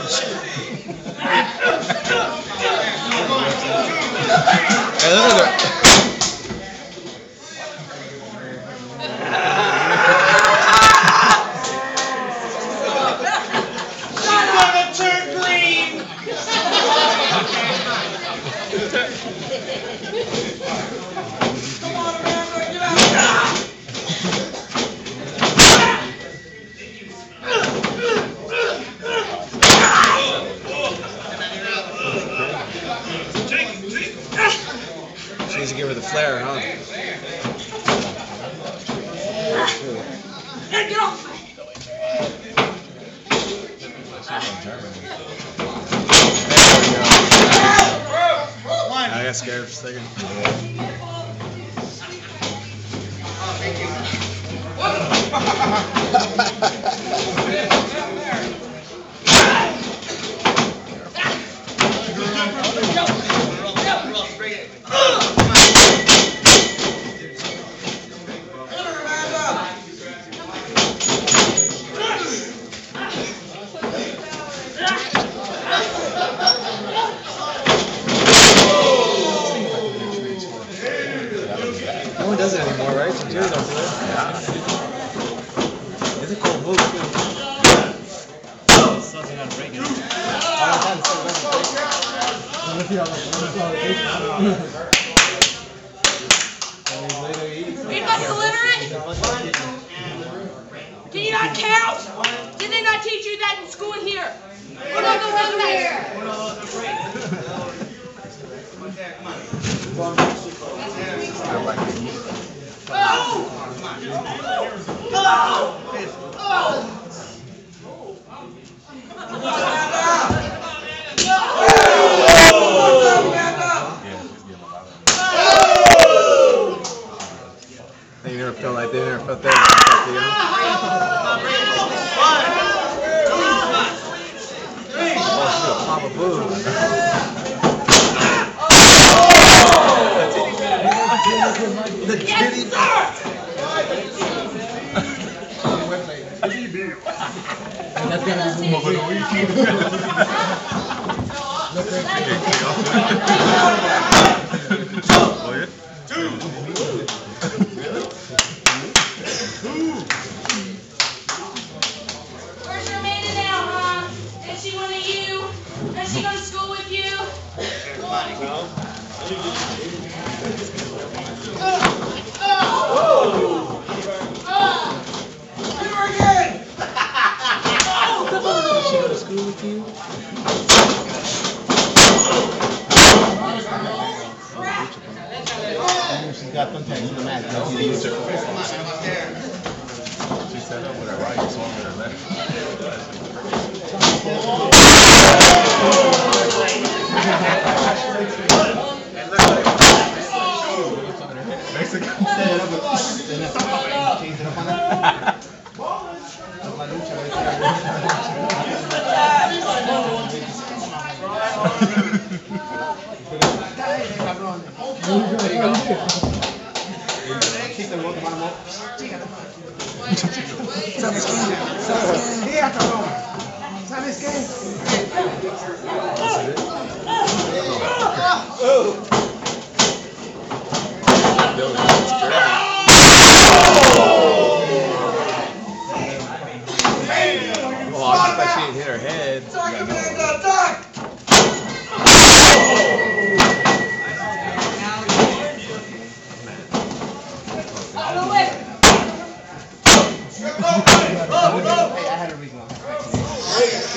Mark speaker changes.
Speaker 1: Hey, look at that. She needs to give her the flare, huh?
Speaker 2: Hey, get off!
Speaker 1: I got scared for a second. No one does it anymore, right? Some tears don't do it. Yeah. It's a cool move, too.
Speaker 2: Are you fucking illiterate? Can you not count? Did they not teach you that in school here? What are those other here?
Speaker 1: They never felt like they never felt that. Papa Boo. The titty.
Speaker 3: That's gonna be
Speaker 2: Where's your maiden now, huh? Is she one of you? Does she go to school with you?
Speaker 3: Does she go to school with you?
Speaker 4: She's got contacts in the mat.
Speaker 1: She set up with her right, swung with her left.
Speaker 4: ¿Sabes qué?
Speaker 1: Oh, I thought she had hit her head.
Speaker 4: I had a reason.